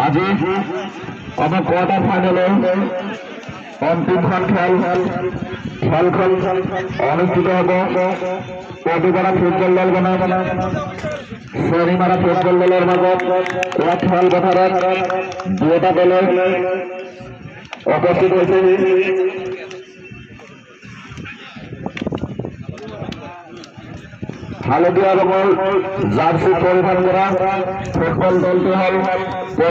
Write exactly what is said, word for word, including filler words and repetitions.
আজি আমার কোয়ার্টার ফাইনালে অন্তিমখন খেল খেলখন অনুষ্ঠিত হব পদুপাড়া ফুটবল দল বনাম শনিমারা ফুটবল দলের মাজত এই খেল পথাৰত দুটা দলে উপস্থিত হয়েছে। হালধীয়া ৰঙৰ জাৰ্চি পৰিধান কৰা ফুটবল দলটো হল